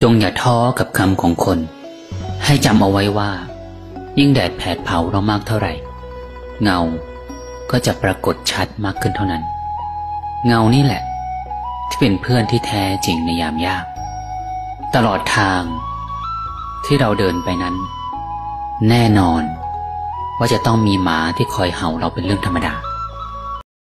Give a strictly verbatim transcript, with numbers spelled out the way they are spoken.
จงอย่าท้อกับคำของคนให้จำเอาไว้ว่ายิ่งแดดแผดเผาเรามากเท่าไหร่เงาก็จะปรากฏชัดมากขึ้นเท่านั้นเงานี่แหละที่เป็นเพื่อนที่แท้จริงในยามยากตลอดทางที่เราเดินไปนั้นแน่นอนว่าจะต้องมีหมาที่คอยเห่าเราเป็นเรื่องธรรมดา